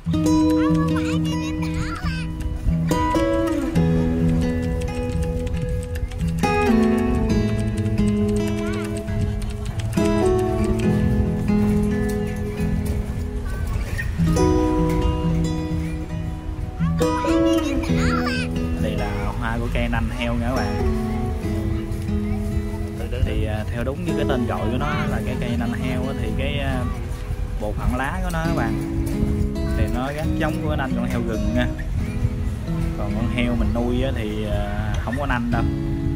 Đây là hoa của cây nanh heo nha các bạn. Thì theo đúng như cái tên gọi của nó là cái cây nanh heo thì cái bộ phận lá của nó các bạn thì nó rất giống của nanh con heo rừng nha. Còn con heo mình nuôi thì không có nanh đâu.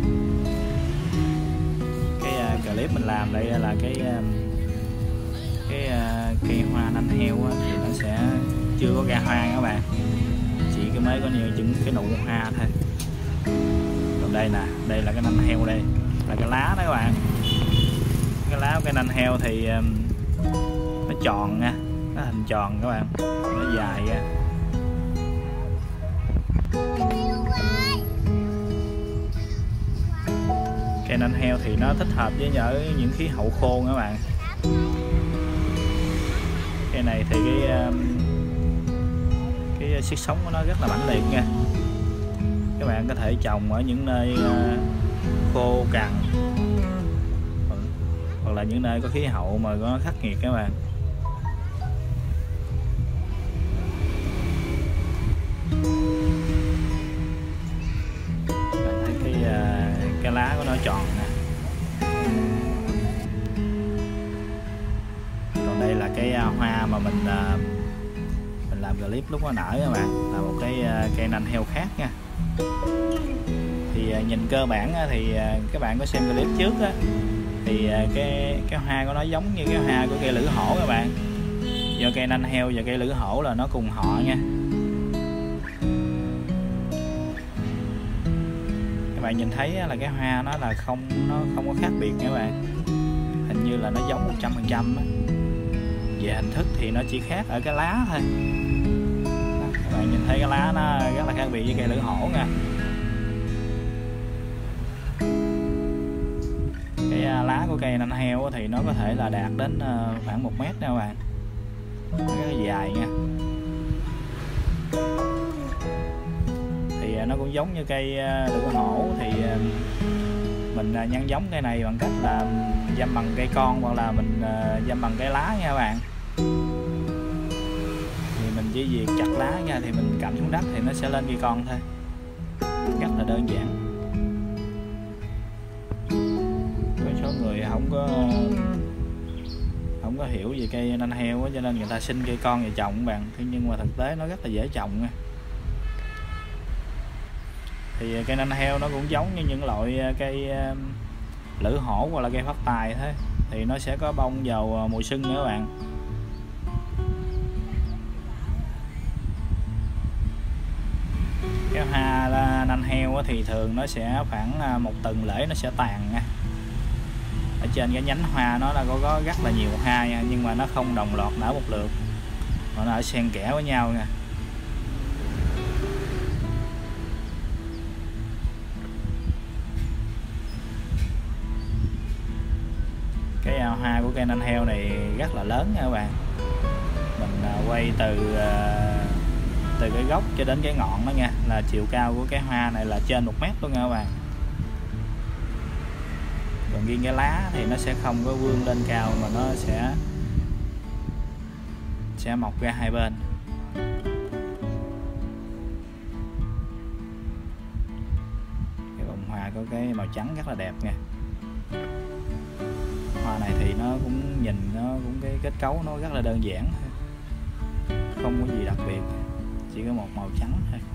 Cái clip mình làm đây là cái cây hoa nanh heo thì nó sẽ chưa có ra hoa các bạn, chỉ cái mới có những cái nụ hoa thôi. Còn đây nè, đây là cái nanh heo, đây là cái lá đó các bạn. Cái lá của cây nanh heo thì nó tròn nha, nó hình tròn các bạn, nó dài nha. Cây nanh heo thì nó thích hợp với những khí hậu khô các bạn. Cây này thì cái sức sống của nó rất là mãnh liệt nha. Các bạn có thể trồng ở những nơi khô cằn hoặc là những nơi có khí hậu mà có khắc nghiệt các bạn. Bạn thấy cái lá của nó tròn nè. Còn đây là cái hoa mà mình làm clip lúc nó nở các bạn, là một cái cây nanh heo khác nha. Thì nhìn cơ bản thì các bạn có xem clip trước á, thì cái hoa của nó giống như cái hoa của cây lưỡi hổ các bạn. Do cây nanh heo và cây lưỡi hổ là nó cùng họ nha. Các bạn nhìn thấy là cái hoa nó là không có khác biệt nha các bạn. Hình như là nó giống 100%. Về hình thức thì nó chỉ khác ở cái lá thôi. Các bạn nhìn thấy cái lá nó rất là khác biệt với cây lưỡi hổ nha. Cái lá của cây nanh heo thì nó có thể là đạt đến khoảng 1 mét nha các bạn. Nó rất là dài nha. Thì nó cũng giống như cây lưỡi hổ, thì mình nhân giống cây này bằng cách là dăm bằng cây con hoặc là mình dăm bằng cái lá nha các bạn. Thì mình chỉ việc chặt lá nha, thì mình cắm xuống đất thì nó sẽ lên cây con thôi, rất là đơn giản. Có số người không có hiểu về cây nanh heo á, cho nên người ta sinh cây con và trồng các bạn. Thế nhưng mà thực tế nó rất là dễ trồng nha. Thì cây nanh heo nó cũng giống như những loại cây lưỡi hổ hoặc là cây phát tài thế, thì nó sẽ có bông vào mùa xuân nữa các bạn. Cái hoa nanh heo thì thường nó sẽ khoảng 1 tuần lễ nó sẽ tàn nha. Ở trên cái nhánh hoa nó là có rất là nhiều hoa nha, nhưng mà nó không đồng loạt nở một lượt, mà nó ở xen kẽ với nhau nha. Cái hoa của cây nanh heo này rất là lớn nha các bạn. Mình quay từ cái gốc cho đến cái ngọn đó nha, là chiều cao của cái hoa này là trên 1 mét luôn nha các bạn. Còn riêng cái lá thì nó sẽ không có vươn lên cao, mà nó sẽ mọc ra hai bên. Cái bông hoa có cái màu trắng rất là đẹp nha. Hoa này thì nó cũng nhìn cái kết cấu nó rất là đơn giản, không có gì đặc biệt, chỉ có một màu trắng thôi.